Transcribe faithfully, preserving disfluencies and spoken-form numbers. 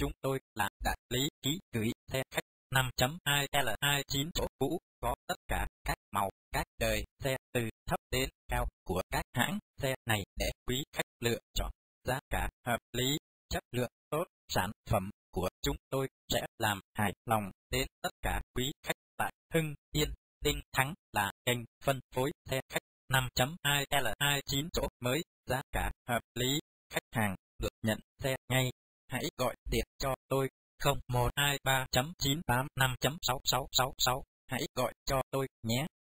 chúng tôi là đại lý ký gửi xe khách năm chấm hai L hai chín chỗ cũ, có tất cả các màu, các đời xe từ thấp đến cao của các hãng xe này để quý khách lựa chọn. Giá cả hợp lý, chất lượng tốt, sản phẩm của chúng tôi sẽ làm hài lòng đến tất cả quý khách tại Hưng Yên. Tinh Thắng là kênh phân phối xe khách năm chấm hai L hai chín chỗ mới, giá cả hợp lý, khách hàng được nhận xe ngay. Hãy gọi điện cho tôi không một hai ba chín tám năm sáu sáu sáu sáu, hãy gọi cho tôi nhé.